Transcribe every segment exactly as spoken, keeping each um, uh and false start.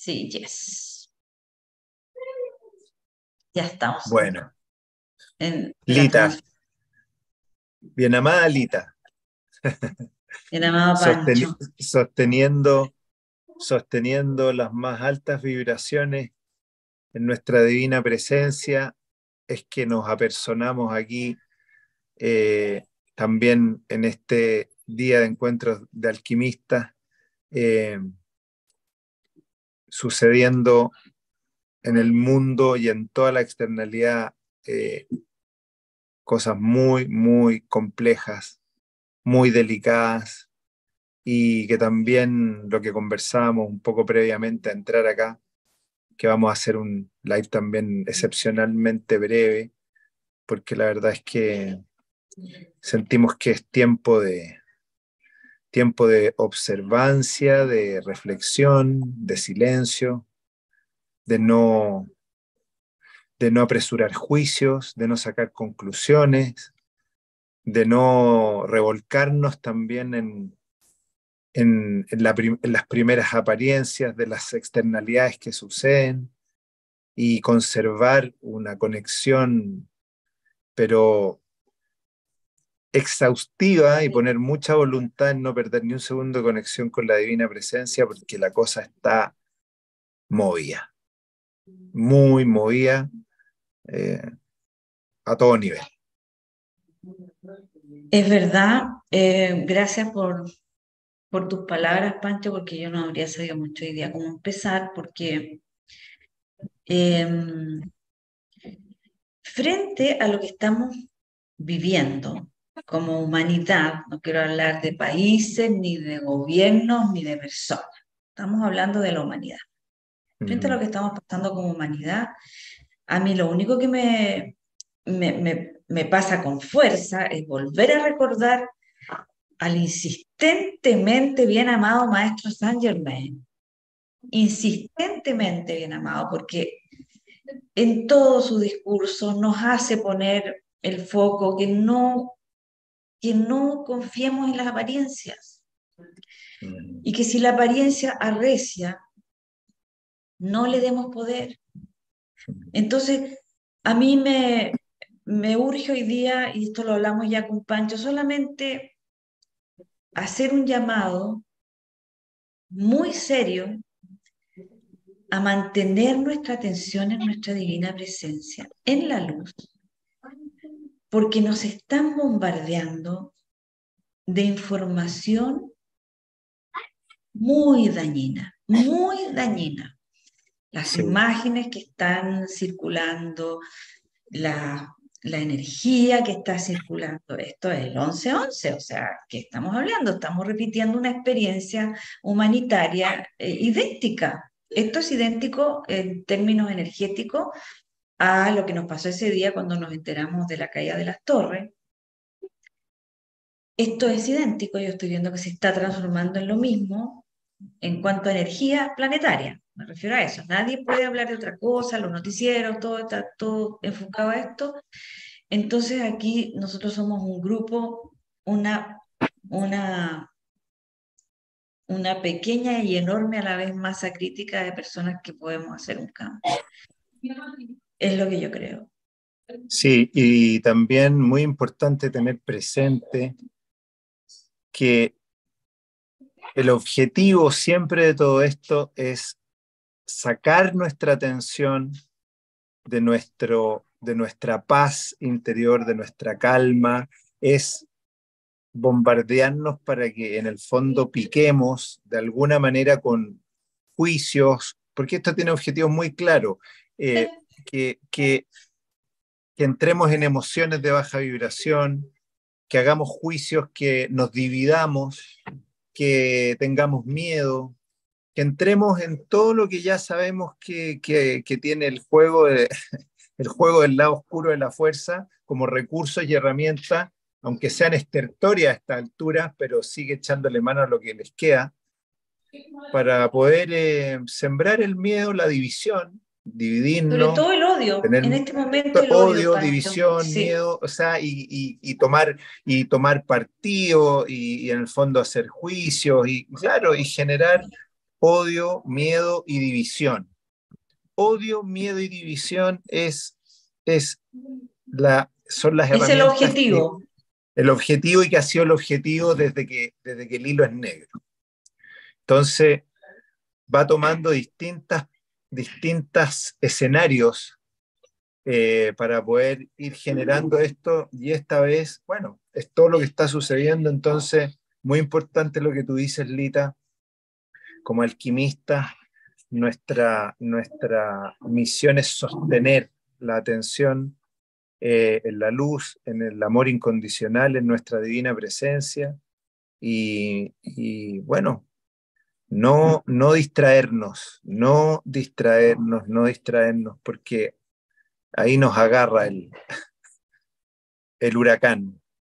Sí, yes. Ya estamos Bueno, en la Lita, transmisión. bien amada Lita, El amado sosteni- Pancho. sosteniendo, sosteniendo las más altas vibraciones en nuestra divina presencia, es que nos apersonamos aquí eh, también en este día de encuentros de alquimistas, eh, sucediendo en el mundo y en toda la externalidad eh, cosas muy, muy complejas, muy delicadas, y que también lo que conversábamos un poco previamente a entrar acá, que vamos a hacer un live también excepcionalmente breve, porque la verdad es que sentimos que es tiempo de, tiempo de observancia, de reflexión, de silencio, de no, de no apresurar juicios, de no sacar conclusiones, de no revolcarnos también en, en, en, la prim- en las primeras apariencias de las externalidades que suceden y conservar una conexión, pero exhaustiva, y poner mucha voluntad en no perder ni un segundo de conexión con la divina presencia, porque la cosa está movida, muy movida, eh, a todo nivel. Es verdad, eh, gracias por, por tus palabras, Pancho, porque yo no habría sabido mucho hoy día cómo empezar, porque eh, frente a lo que estamos viviendo como humanidad, no quiero hablar de países, ni de gobiernos, ni de personas, estamos hablando de la humanidad. Frente a lo Mm. que estamos pasando como humanidad, a mí lo único que me, me, me, me pasa con fuerza es volver a recordar al insistentemente bien amado maestro Saint Germain, insistentemente bien amado, porque en todo su discurso nos hace poner el foco que no, que no confiemos en las apariencias Mm. y que si la apariencia arrecia, no le demos poder. Entonces, a mí me, me urge hoy día, y esto lo hablamos ya con Pancho, solamente hacer un llamado muy serio a mantener nuestra atención en nuestra divina presencia, en la luz, porque nos están bombardeando de información muy dañina, muy dañina. Las Sí, imágenes que están circulando, la, la energía que está circulando, esto es el once once, o sea, ¿qué estamos hablando? Estamos repitiendo una experiencia humanitaria eh, idéntica. Esto es idéntico en términos energéticos a lo que nos pasó ese día cuando nos enteramos de la caída de las torres. Esto es idéntico, yo estoy viendo que se está transformando en lo mismo en cuanto a energía planetaria. Me refiero a eso. Nadie puede hablar de otra cosa, los noticieros, todo está todo enfocado a esto. Entonces aquí nosotros somos un grupo, una, una, una pequeña y enorme a la vez masa crítica de personas que podemos hacer un cambio. Es lo que yo creo. sí, y también muy importante tener presente que el objetivo siempre de todo esto es sacar nuestra atención de, nuestro, de nuestra paz interior, de nuestra calma, es bombardearnos para que en el fondo piquemos de alguna manera con juicios, porque esto tiene objetivos muy claros, eh, que, que, que entremos en emociones de baja vibración, que hagamos juicios, que nos dividamos, que tengamos miedo, que entremos en todo lo que ya sabemos que, que, que tiene el juego, de, el juego del lado oscuro de la fuerza como recursos y herramientas, aunque sean estertorias a esta altura, pero sigue echándole mano a lo que les queda, para poder eh, sembrar el miedo, la división, Sobre dividirnos, todo el odio, tener en este momento el odio, odio, Pancho. división, Sí. miedo, o sea, y, y, y tomar, y tomar partido y, y, en el fondo hacer juicios y, claro, y generar odio, miedo y división. Odio, miedo y división es, es la, son las Es el herramientas que, objetivo. el objetivo y que ha sido el objetivo desde que, desde que el hilo es negro. Entonces, va tomando distintas, distintas escenarios eh, para poder ir generando esto, y esta vez, bueno, es todo lo que está sucediendo. Entonces, muy importante lo que tú dices, Lita, como alquimista, nuestra, nuestra misión es sostener la atención eh, en la luz, en el amor incondicional, en nuestra divina presencia, y, y bueno, no, no distraernos, no distraernos, no distraernos, porque ahí nos agarra el, el huracán.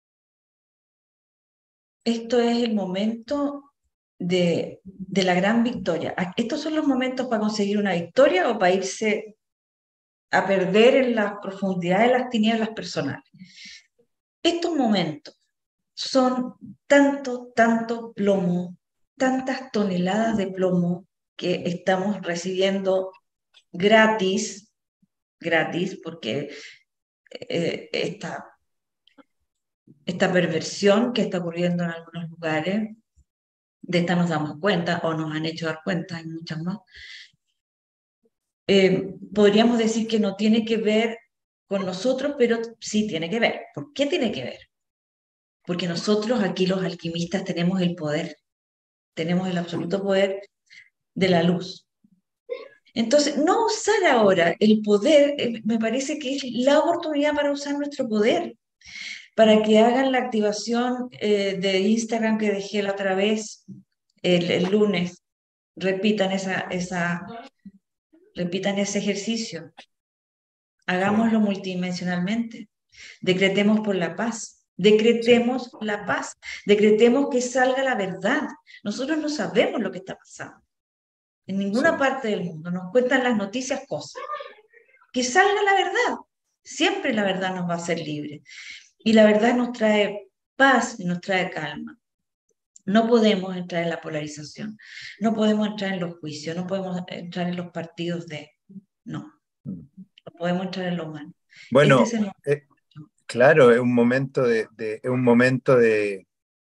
Esto es el momento de, de la gran victoria. ¿Estos son los momentos para conseguir una victoria o para irse a perder en las profundidades de las tinieblas personales? Estos momentos son tanto, tanto plomo, tantas toneladas de plomo que estamos recibiendo gratis, gratis, porque eh, esta, esta perversión que está ocurriendo en algunos lugares, de esta nos damos cuenta o nos han hecho dar cuenta, hay muchas más, eh, podríamos decir que no tiene que ver con nosotros, pero sí tiene que ver. ¿Por qué tiene que ver? Porque nosotros aquí los alquimistas tenemos el poder, tenemos el absoluto poder de la luz. Entonces, no usar ahora el poder, eh, me parece que es la oportunidad para usar nuestro poder, para que hagan la activación eh, de Instagram que dejé la otra vez, el, el lunes, repitan, esa, esa, repitan ese ejercicio, hagámoslo Sí, multidimensionalmente, decretemos por la paz, decretemos la paz, decretemos que salga la verdad. Nosotros no sabemos lo que está pasando. En ninguna sí, parte del mundo nos cuentan las noticias cosas. Que salga la verdad. Siempre la verdad nos va a hacer libres. Y la verdad nos trae paz y nos trae calma. No podemos entrar en la polarización, no podemos entrar en los juicios, no podemos entrar en los partidos de... No, sí. no podemos entrar en lo humano. Este es Bueno, el momento. eh, claro, es un momento de, de, es un momento de,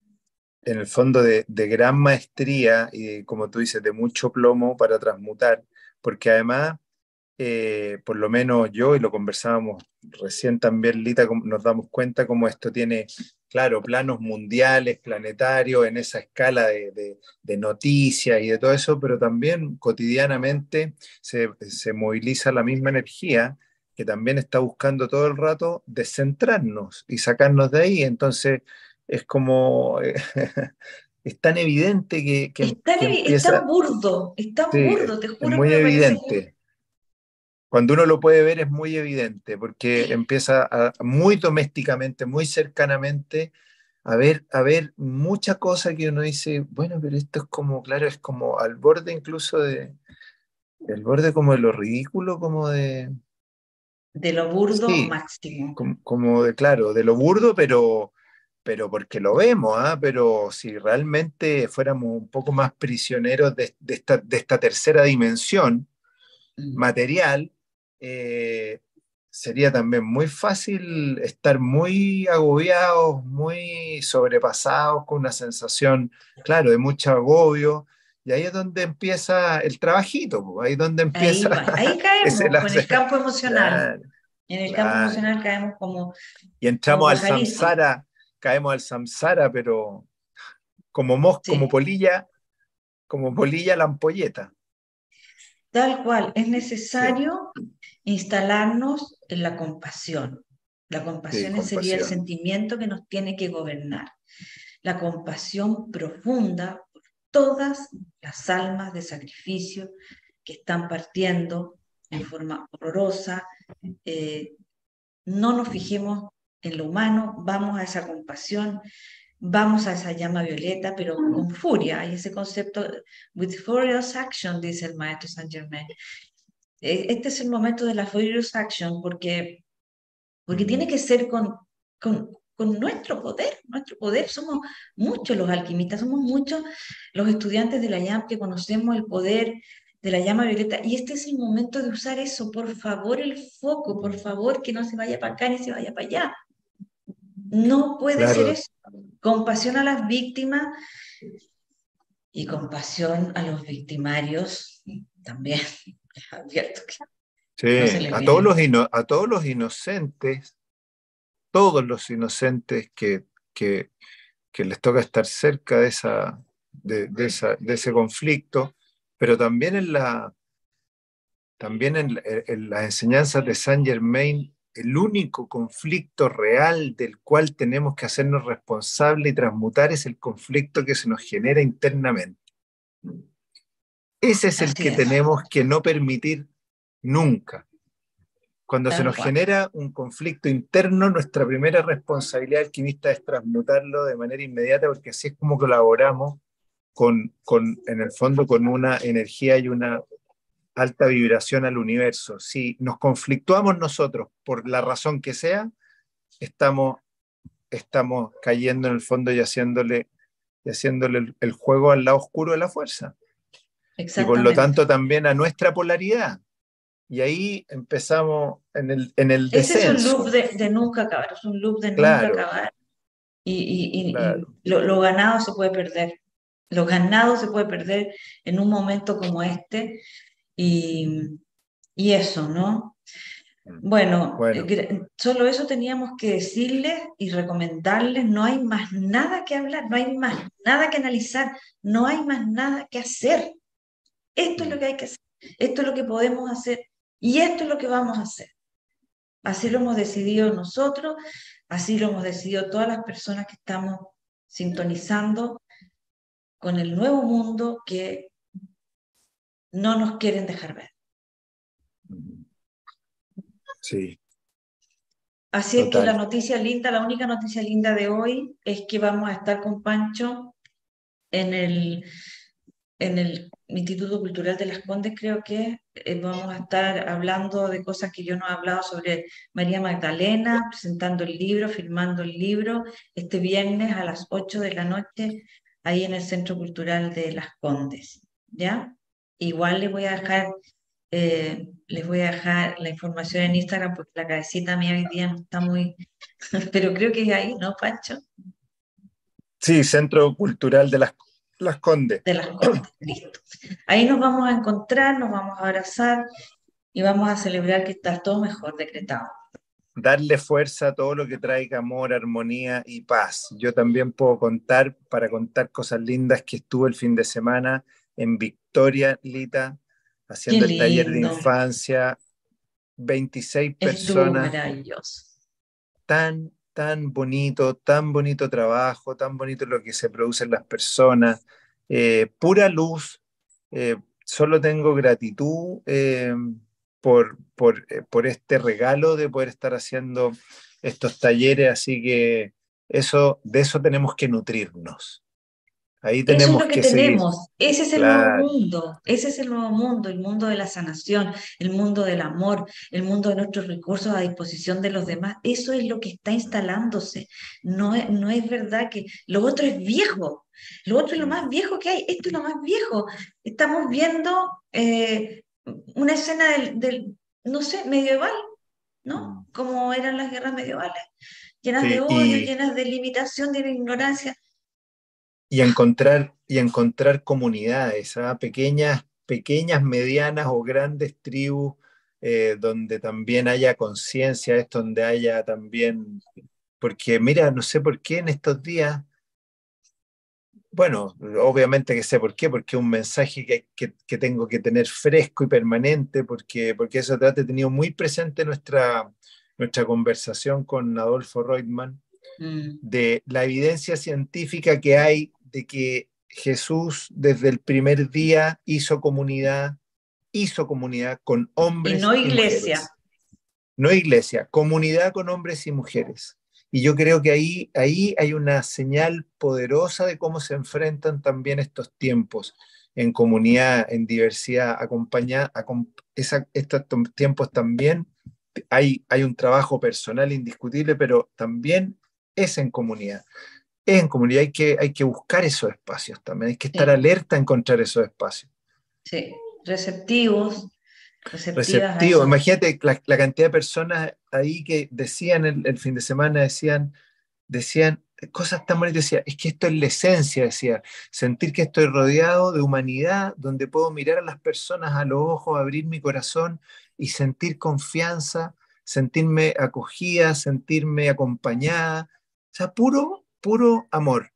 en el fondo, de, de gran maestría y, como tú dices, de mucho plomo para transmutar, porque además, eh, por lo menos yo, y lo conversábamos recién también, Lita, nos damos cuenta cómo esto tiene, claro, planos mundiales, planetarios, en esa escala de, de, de noticias y de todo eso, pero también cotidianamente se, se moviliza la misma energía que también está buscando todo el rato descentrarnos y sacarnos de ahí. Entonces, es como, eh, es tan evidente que, que, Es tan, que es tan empieza, burdo, es tan sí, es, burdo, te es juro que muy me parece que... evidente. Cuando uno lo puede ver es muy evidente, porque empieza a, muy domésticamente, muy cercanamente, a ver, a ver mucha cosa que uno dice, bueno, pero esto es como, claro, es como al borde incluso de, el borde como de lo ridículo, como de, De lo burdo sí, máximo. como, como de, claro, de lo burdo, pero, pero porque lo vemos, ¿ah? Pero si realmente fuéramos un poco más prisioneros de, de esta, de esta tercera dimensión Mm. material, eh, sería también muy fácil estar muy agobiados, muy sobrepasados, con una sensación, claro, de mucho agobio. Y ahí es donde empieza el trabajito, po, ahí es donde empieza Ahí va, ahí ese caemos con el láser. campo emocional. Claro, En el campo claro. emocional caemos como, Y como entramos al pajaritos. samsara, caemos al samsara, pero como mos, como Sí, polilla, como polilla la ampolleta. tal cual. Es Sí, necesario instalarnos en la compasión. La sí, compasión sería el compasión. sentimiento que nos tiene que gobernar. La compasión profunda por todas las almas de sacrificio que están partiendo en forma horrorosa. Eh, no nos fijemos en lo humano, vamos a esa compasión, vamos a esa llama violeta, pero con furia. Hay ese concepto, with furious action, dice el maestro Saint Germain. Este es el momento de la furious action porque, porque tiene Mm, que ser con, con, con nuestro poder, nuestro poder. Somos muchos los alquimistas, somos muchos los estudiantes de la llama que conocemos el poder de la llama violeta, y este es el momento de usar eso. Por favor, el foco, por favor, que no se vaya para acá ni se vaya para allá. No puede ser Claro. eso. Compasión a las víctimas y compasión a los victimarios también. Advierto que no se Sí, les a todos viene. los, ino- a todos los inocentes, todos los inocentes que, que, que les toca estar cerca de, esa, de, de esa, de ese conflicto, pero también en, la, también en, en las enseñanzas de Saint Germain, el único conflicto real del cual tenemos que hacernos responsables y transmutar es el conflicto que se nos genera internamente. Ese es el Así que es, tenemos que no permitir nunca. Cuando se tal nos cual. genera un conflicto interno, nuestra primera responsabilidad alquimista es transmutarlo de manera inmediata, porque así es como colaboramos con, con, en el fondo, con una energía y una alta vibración al universo. Si nos conflictuamos nosotros por la razón que sea, estamos, estamos cayendo en el fondo y haciéndole, y haciéndole el, el juego al lado oscuro de la fuerza. Y por lo Exactamente. tanto también a nuestra polaridad. Y ahí empezamos en el, en el Ese es un loop descenso. de, de nunca acabar, es un loop de nunca Claro, acabar. Y, y, y, y claro. lo, lo ganado se puede perder. Lo ganado se puede perder en un momento como este. Y, y eso, ¿no? Bueno, Bueno, eh, solo eso teníamos que decirles y recomendarles. No hay más nada que hablar, no hay más nada que analizar, no hay más nada que hacer. Esto es lo que hay que hacer, esto es lo que podemos hacer y esto es lo que vamos a hacer. Así lo hemos decidido nosotros, así lo hemos decidido todas las personas que estamos sintonizando con el nuevo mundo que no nos quieren dejar ver. sí, Así es que la total. noticia linda, la única noticia linda de hoy es que vamos a estar con Pancho en el, en el Instituto Cultural de Las Condes, creo que eh, vamos a estar hablando de cosas que yo no he hablado sobre María Magdalena, presentando el libro, firmando el libro, este viernes a las ocho de la noche, ahí en el Centro Cultural de Las Condes, ¿ya? Igual les voy a dejar, eh, les voy a dejar la información en Instagram porque la cabecita mía hoy día no está muy, pero creo que es ahí, ¿no, Pancho? Sí, Centro Cultural de Las, Las Condes. De Las Condes, listo. Ahí nos vamos a encontrar, nos vamos a abrazar y vamos a celebrar que está todo mejor decretado. Darle fuerza a todo lo que traiga amor, armonía y paz. Yo también puedo contar, para contar cosas lindas, que estuve el fin de semana en Victoria, Lita, Qué haciendo el taller de lindo, infancia, veintiséis estuvo personas, maravilloso. tan, tan bonito, tan bonito trabajo, tan bonito lo que se produce en las personas, eh, pura luz. Eh, solo tengo gratitud eh, por, por, eh, por este regalo de poder estar haciendo estos talleres, así que eso, de eso tenemos que nutrirnos. Ahí Eso es tenemos lo que que seguir. tenemos, ese es el nuevo Claro. mundo, ese es el nuevo mundo, el mundo de la sanación, el mundo del amor, el mundo de nuestros recursos a disposición de los demás. Eso es lo que está instalándose. No es, no es verdad que lo otro es viejo, lo otro es lo más viejo que hay, esto es lo más viejo. Estamos viendo eh, una escena del, del, no sé, medieval, ¿no? Como eran las guerras medievales, llenas de Sí, odio, y, llenas de limitación, de ignorancia. y encontrar, y encontrar comunidades, ¿ah? Pequeñas, pequeñas, medianas o grandes tribus, eh, donde también haya conciencia, es donde haya también, porque mira, no sé por qué en estos días, bueno, obviamente que sé por qué, porque es un mensaje que, que, que tengo que tener fresco y permanente, porque, porque eso te ha tenido muy presente nuestra, nuestra conversación con Adolfo Reutemann, Mm. de la evidencia científica que hay de que Jesús desde el primer día hizo comunidad, hizo comunidad con Y hombres no y iglesia. mujeres. No iglesia, comunidad con hombres y mujeres. Y yo creo que ahí, ahí hay una señal poderosa de cómo se enfrentan también estos tiempos en comunidad, en diversidad, acompañar, acom- esa- estos tiempos también hay, hay un trabajo personal indiscutible, pero también es en comunidad. Es en comunidad, hay que, hay que buscar esos espacios también, hay que estar Sí, alerta a encontrar esos espacios. sí. Receptivos, receptivas a Receptivo. eso. Imagínate la, la cantidad de personas ahí que decían el, el fin de semana, decían, decían cosas tan bonitas, decía, es que esto es la esencia, decía, sentir que estoy rodeado de humanidad, donde puedo mirar a las personas a los ojos, abrir mi corazón y sentir confianza, sentirme acogida, sentirme acompañada, o sea, puro, puro amor.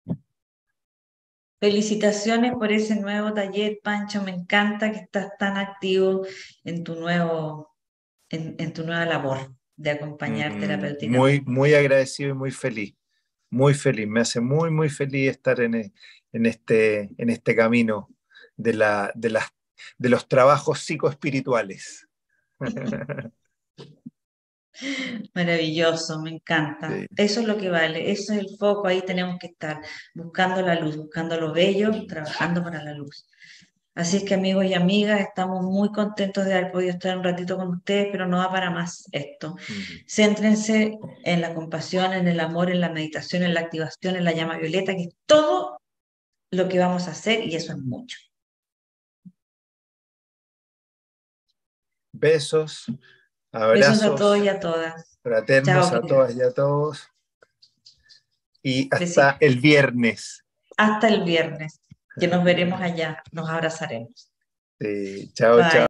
Felicitaciones por ese nuevo taller, Pancho. Me encanta que estás tan activo en tu nuevo, en, en tu nueva labor de acompañar Mm, muy, terapéuticamente. muy agradecido y muy feliz, muy feliz, me hace muy, muy feliz estar en, e- en este, en este camino de, la, de, las, de los trabajos psicoespirituales. Maravilloso, me encanta. Sí. Eso es lo que vale, eso es el foco, ahí tenemos que estar, buscando la luz, buscando lo bello, trabajando para la luz. Así es que amigos y amigas, estamos muy contentos de haber podido estar un ratito con ustedes, pero no va para más esto. Mm. Céntrense en la compasión, en el amor, en la meditación, en la activación, en la llama violeta, que es todo lo que vamos a hacer y eso es mucho. Besos, Besos a todos abrazos y a todas. fraternos Chao, a queridos. todas y a todos y hasta Besitos. el viernes. Hasta el viernes, que nos veremos allá, nos abrazaremos. Sí, chao, chao. Bye.